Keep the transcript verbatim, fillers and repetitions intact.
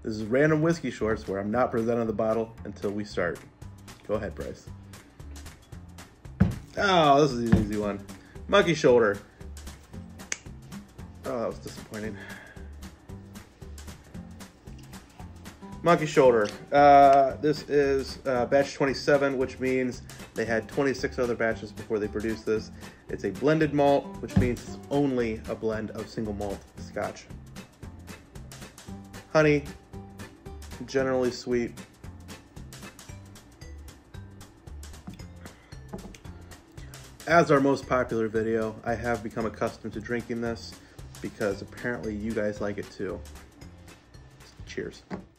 This is Random Whiskey Shorts, where I'm not presenting the bottle until we start. Go ahead, Bryce. Oh, this is an easy one. Monkey Shoulder. Oh, that was disappointing. Monkey Shoulder. Uh, this is uh, batch twenty-seven, which means they had twenty-six other batches before they produced this. It's a blended malt, which means it's only a blend of single malt Scotch. Honey, generally sweet. As our most popular video, I have become accustomed to drinking this because apparently you guys like it too. Cheers.